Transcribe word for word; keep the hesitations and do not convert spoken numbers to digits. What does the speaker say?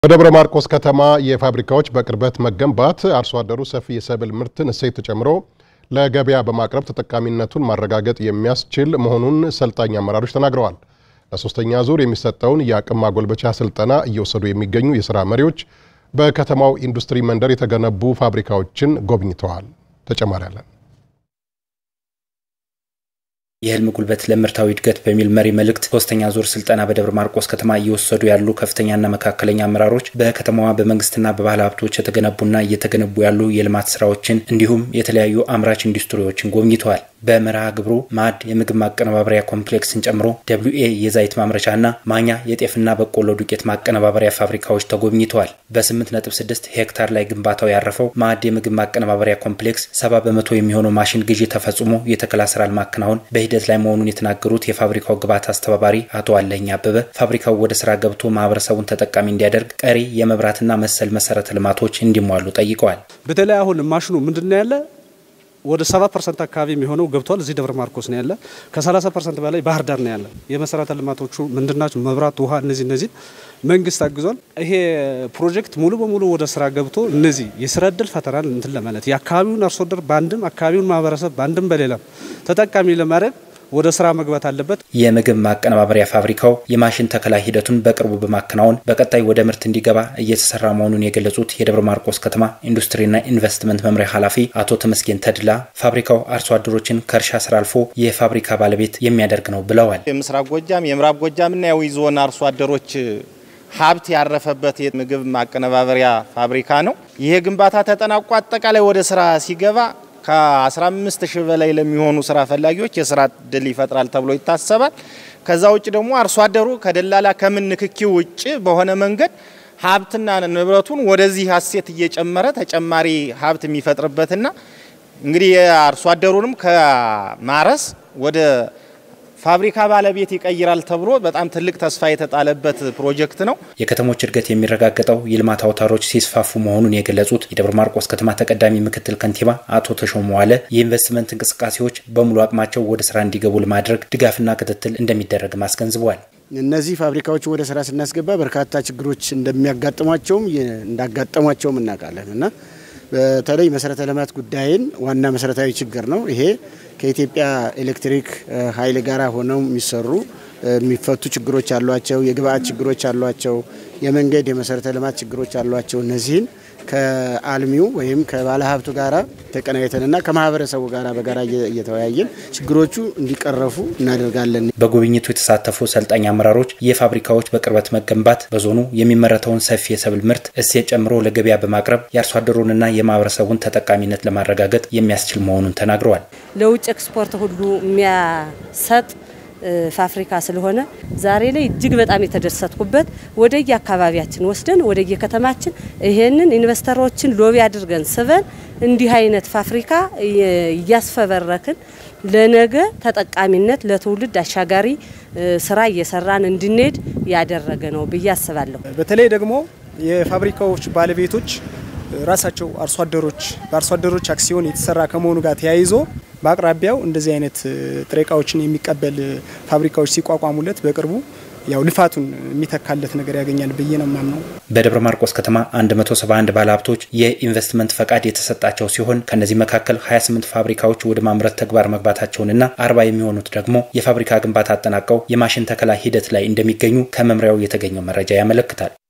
በደብረ ማርቆስ ከተማ የፋብሪካዎች በቅርበት መገንባት አርሶ አደሩ ሰፊ የሰብል ምርትን እሴት ጨምሮ ለገበያ በማቅረብ ተጠቃሚነቱን ማረጋገጥ የሚያስችል መሆኑን ሰልጣኝ አመራሮች ተናግረዋል። ለሶስተኛ ዙር የሚሰጠውን የአቅም ማጎልበቻ ስልጠና እየወሰዱ የሚገኙ የሥራ መሪዎች በከተማው ኢንዱስትሪ መንደር የተገነቡ ፋብሪካዎችን ጎብኝተዋል። ተጨማሪ አለን። የህልም ጉልበት ለምርታዊ እድገት በሚል መሪ መልእክት ሶስተኛ ዙር ስልጠና በደብረ ማርቆስ ከተማ እየወሰዱ ያሉ ከፍተኛና መካከለኛ አመራሮች በከተማዋ በመንግስትና በባህል ሀብቶች የተገነቡና እየተገነቡ ያሉ የልማት ስራዎችን እንዲሁም የተለያዩ አምራች ኢንዱስትሪዎችን ጎብኝተዋል። በመርሃ ግብሩ ማድ የምግብ ማቀነባበሪያ ኮምፕሌክስን ጨምሮ ደብሊው ኤ የዛይት ማምረቻና ማኛ የጤፍና በቆሎ ዱቄት ማቀነባበሪያ ፋብሪካዎች ተጎብኝተዋል። በስምንት ነጥብ ስድስት ሄክታር ላይ ግንባታው ያረፈው ማድ የምግብ ማቀነባበሪያ ኮምፕሌክስ ሰባ በመቶ የሚሆነው ማሽን ግዢ ተፈጽሞ የተከላ ስራ ለማከናወን በሂደት ላይ መሆኑን የተናገሩት የፋብሪካው ግብዓት አስተባባሪ አቶ አለኝ አበበ ፋብሪካው ወደ ስራ ገብቶ ማህበረሰቡን ተጠቃሚ እንዲያደርግ ቀሪ የመብራትና መሰል መሰረተ ልማቶች እንዲሟሉ ጠይቀዋል። በተለይ አሁን ማሽኑ ምንድነው ያለ ወደ ሰባ ፐርሰንት አካባቢ የሚሆነው ገብቷል። እዚህ ደብረ ማርቆስ ነው ያለ። ከሰላሳ ፐርሰንት በላይ ባህር ዳር ነው ያለ። የመሰረተ ልማቶቹ ምንድናቸው? መብራት፣ ውሃ፣ እነዚህ እነዚህ መንግስት አግዟል። ይሄ ፕሮጀክት ሙሉ በሙሉ ወደ ስራ ገብቶ እነዚህ የስራ እድል ፈጠራን እንትን ለማለት የአካባቢውን አርሶ አደር ባንድም አካባቢውን ማህበረሰብ ባንድም በሌላም ተጠቃሚ ለማድረግ ወደ ስራ መግባት አለበት። የምግብ ማቀነባበሪያ ፋብሪካው የማሽን ተከላ ሂደቱን በቅርቡ በማከናወን በቀጣይ ወደ ምርት እንዲገባ እየተሰራ መሆኑን የገለጹት የደብረ ማርቆስ ከተማ ኢንዱስትሪና ኢንቨስትመንት መምሪያ ኃላፊ አቶ ተመስገን ተድላ ፋብሪካው አርሶ አደሮችን ከእርሻ ስራ አልፎ የፋብሪካ ባለቤት የሚያደርግ ነው ብለዋል። የምስራቅ ጎጃም የምዕራብ ጎጃምና የአዊ ዞን አርሶ አደሮች ሀብት ያረፈበት የምግብ ማቀነባበሪያ ፋብሪካ ነው። ይሄ ግንባታ ተጠናቆ አጠቃላይ ወደ ስራ ሲገባ ከ15 ሺህ በላይ ለሚሆኑ ስራ ፈላጊዎች የስራ እድል ይፈጥራል ተብሎ ይታሰባል። ከዛ ውጭ ደግሞ አርሶ አደሩ ከደላላ ከምን ንክኪው ውጭ በሆነ መንገድ ሀብትና ንብረቱን ወደዚህ ሀሴት እየጨመረ ተጨማሪ ሀብት የሚፈጥርበትና እንግዲህ አርሶ አደሩንም ከማረስ ወደ ፋብሪካ ባለቤት ይቀይራል ተብሎ በጣም ትልቅ ተስፋ የተጣለበት ፕሮጀክት ነው። የከተሞች እድገት የሚረጋገጠው የልማት አውታሮች ሲስፋፉ መሆኑን የገለጹት የደብረ ማርቆስ ከተማ ተቀዳሚ ምክትል ከንቲባ አቶ ተሾሙ ዋለ የኢንቨስትመንት እንቅስቃሴዎች በሙሉ አቅማቸው ወደ ስራ እንዲገቡ ለማድረግ ድጋፍና ክትትል እንደሚደረግ ማስገንዝበዋል። እነዚህ ፋብሪካዎች ወደ ስራ ስናስገባ በርካታ ችግሮች እንደሚያጋጥሟቸውም እንዳጋጠሟቸውም እናውቃለንና በተለይ መሰረተ ልማት ጉዳይን ዋና መሰረታዊ ችግር ነው። ይሄ ከኢትዮጵያ ኤሌክትሪክ ኃይል ጋራ ሆነው የሚሰሩ የሚፈቱ ችግሮች አሏቸው። የግብአት ችግሮች አሏቸው። የመንገድ የመሰረተ ልማት ችግሮች አሏቸው። እነዚህን ከአልሚው ወይም ከባለ ሀብቱ ጋራ ተቀናይተንና ከማህበረሰቡ ጋራ በጋራ እየተወያየን ችግሮቹ እንዲቀረፉ እናደርጋለን። በጉብኝቱ የተሳተፉ ሰልጣኝ አመራሮች የፋብሪካዎች በቅርበት መገንባት በዞኑ የሚመረተውን ሰፊ የሰብል ምርት እሴት ጨምሮ ለገበያ በማቅረብ የአርሶ አደሩንና የማህበረሰቡን ተጠቃሚነት ለማረጋገጥ የሚያስችል መሆኑን ተናግረዋል። ለውጭ ኤክስፖርት ሁሉ የሚያሰጥ ፋብሪካ ስለሆነ ዛሬ ላይ እጅግ በጣም የተደሰትኩበት ወደየ አካባቢያችን ወስደን ወደየ ከተማችን ይሄንን ኢንቨስተሮችን ሎቢ አድርገን ስበን እንዲህ አይነት ፋብሪካ ያስፈበረክን ለነገ ተጠቃሚነት ለትውልድ አሻጋሪ ስራ እየሰራን እንድንሄድ ያደረገ ነው ብዬ አስባለሁ። በተለይ ደግሞ የፋብሪካዎች ባለቤቶች ራሳቸው አርሶ አደሮች በአርሶ አደሮች አክሲዮን የተሰራ ከመሆኑ ጋር ተያይዞ በአቅራቢያው እንደዚህ አይነት ጥሬቃዎችን የሚቀበል ፋብሪካዎች ሲቋቋሙለት በቅርቡ ያው ልፋቱን የሚተካለት ነገር ያገኛል ብዬ ነው ማምነው። በደብረ ማርቆስ ከተማ አንድ መቶ ሰባ አንድ ባለሀብቶች የኢንቨስትመንት ፈቃድ የተሰጣቸው ሲሆን ከነዚህ መካከል ሀያ ስምንት ፋብሪካዎች ወደ ማምረት ተግባር መግባታቸውንና አርባ የሚሆኑት ደግሞ የፋብሪካ ግንባታ አጠናቀው የማሽን ተከላ ሂደት ላይ እንደሚገኙ ከመምሪያው የተገኘው መረጃ ያመለክታል።